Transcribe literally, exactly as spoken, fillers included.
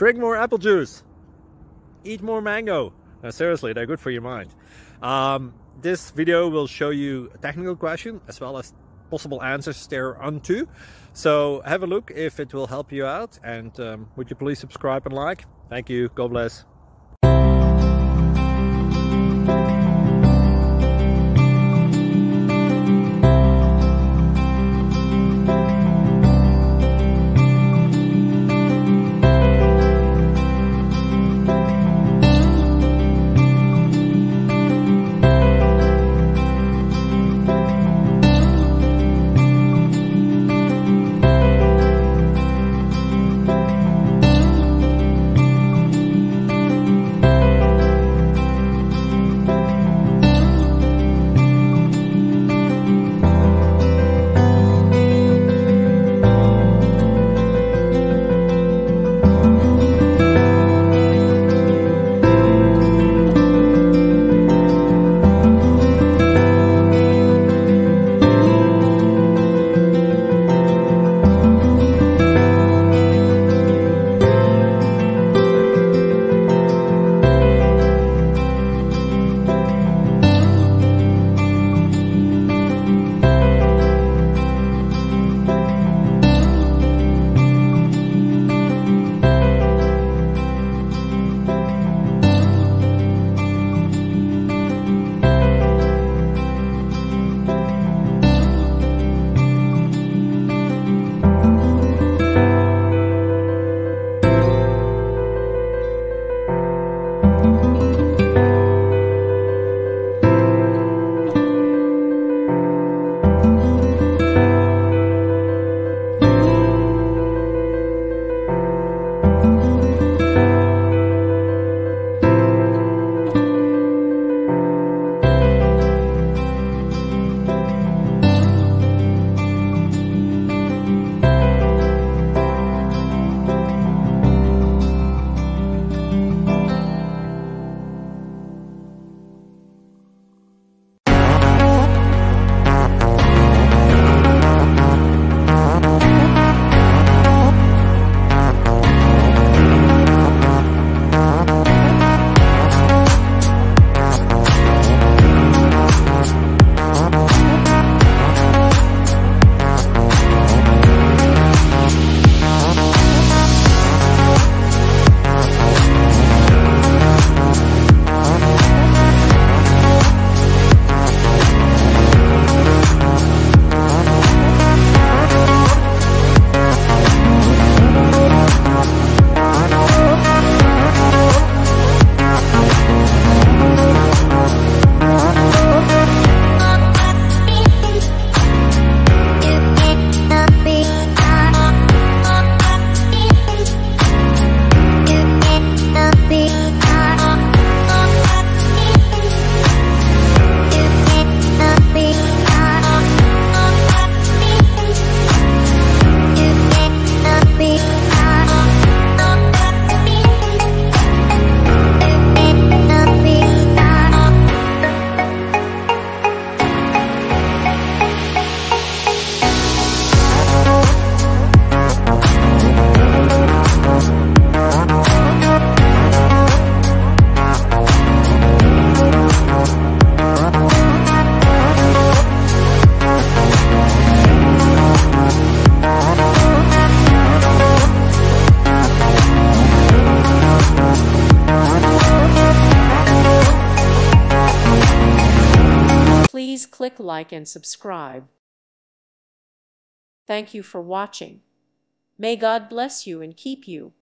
Drink more apple juice. Eat more mango. Now, seriously, they're good for your mind. Um, this video will show you a technical question as well as possible answers thereunto. So have a look if it will help you out, and um, would you please subscribe and like? Thank you. God bless. Please click like and subscribe. Thank you for watching. May God bless you and keep you.